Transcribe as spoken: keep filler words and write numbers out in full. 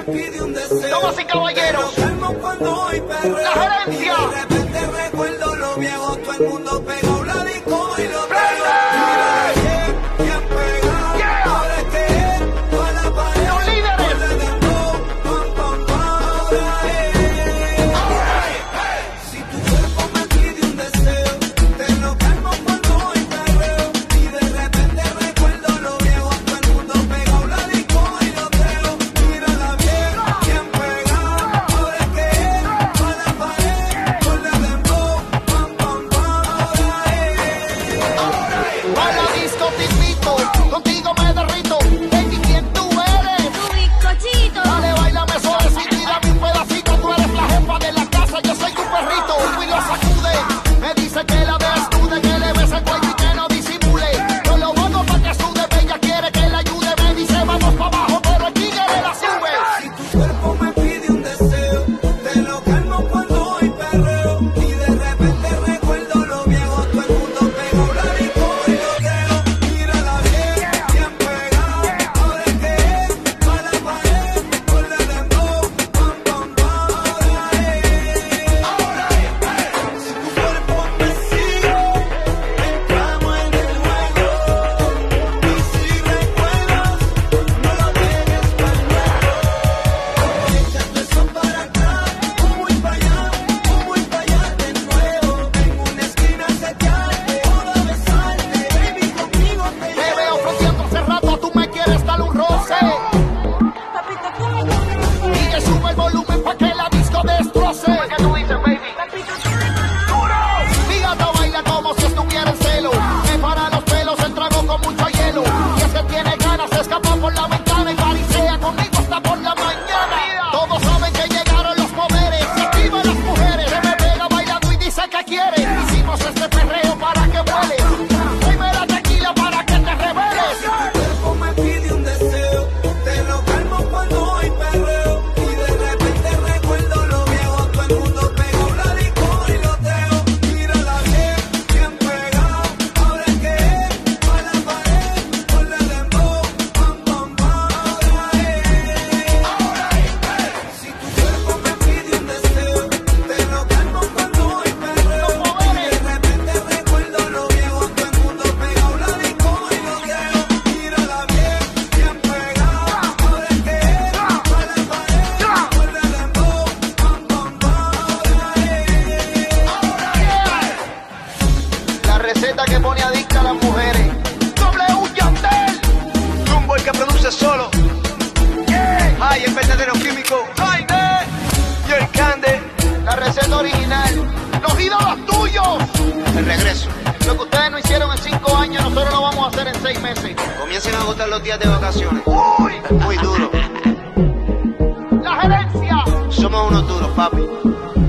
me pide un deseo. Damas y caballeros, Te lo calmo cuando voy perreo. la gerencia. Y de repente recuerdo lo viejo, todo el mundo pegado la disco y lo ¡Prende! bien pegado. Yeah. Ahora es que es para la pared. Los líderes. Ponle dembow, pam, pam, pam, ahora es. Si tu cuerpo me pide un deseo, te lo calmo cuando voy perreo. Y de repente recuerdo lo viejo, todo el mundo pegado la disco y lo creo. Mírala bien, bien pegado. Ahora es que es para la pared. Ponle dembow, pam, pam, pam, ahora es. A la disco te invito, contigo me derrito. Baby, ¿quién tú eres? Tu bizcochito. Dale, bailame suavecito y dame un pedacito. Tú eres la jefa de la casa, yo soy tu perrito. Y lo sacude, me dice que la desnude, que le bese el cuello y que no disimule. Yo lo hago pa' que sude, ella quiere que la ayude. Me dice vamos pa' abajo, pero el tigre la sube. Si tu cuerpo me pide un deseo, te lo calmo cuando voy perreo. Y de repente recuerdo lo viejo, todo el mundo pegado la disco y lo creo. Mírala bien, bien pegado. Ahora es que es para la pared. Ponle dembow, pam, pam, pam, ahora es. Ahora es. Si tu cuerpo me sigue, entramos en el juego. Y si recuerdas, no lo dejes para luego. Échate eso para acá, un muy para allá, un muy para allá de nuevo. En una esquina setearte, toda besarte, baby, conmigo te Te llevo. veo fronteando hace rato, tú me quieres dar un roce. Papito, ¿qué? Y que sube el volumen pa' que la disco destroce. ¿Qué tú dices, baby? Papito, ¿qué? Mi gata baila como si estuviera en celo. Me para los pelos, el trago con mucho hielo. Y es que tiene ganas de escapar por la ventana y parisea conmigo hasta por la mañana. Todos saben que llegaron los poderes. Se activan las mujeres. Se me pega bailando y dice que quiere. Hicimos este perreo para que vuele. Dime la tequila para que te reveles. Tu cuerpo me pide un deseo, te lo calmo cuando voy perreo. Y de repente recuerdo lo viejo, todo el mundo pegado la disco y lo creo. Mírala bien, bien pegado. Ahora es que es para la pared. Ponle dembow, pam, pam, pam, ahora es. Ahora es. Si tu cuerpo me pide un deseo, te lo calmo cuando voy perreo. Y de repente recuerdo lo viejo, todo el mundo pegado la disco y lo creo. Mírala bien, bien pegado. Ahora es que es para la pared. Ponle dembow, pam, pam, pam, ahora es. La receta que pone adicta a las mujeres. W Yandel. Jumbo el que produce solo. Ay, el verdadero químico. Ay, eh. Y el cande. La receta original. Los ídolos tuyos. El regreso. Lo que ustedes no hicieron en cinco años, nosotros lo vamos a hacer en seis meses. Comiencen a agotar los días de vacaciones. ¡Uy! Muy duro. La gerencia. Somos unos duros, papi.